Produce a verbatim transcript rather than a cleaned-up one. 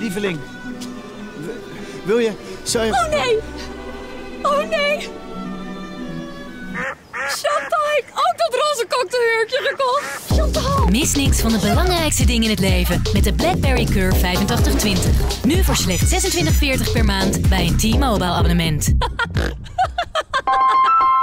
Lieveling. Wil je... Zou je... Oh nee! Oh nee! Chantal heeft ook dat roze cocktailhurkje gekocht. Chantal! Mis niks van de belangrijkste dingen in het leven met de BlackBerry Curve vijfentachtig twintig. Nu voor slechts zesentwintig veertig per maand bij een T-Mobile abonnement.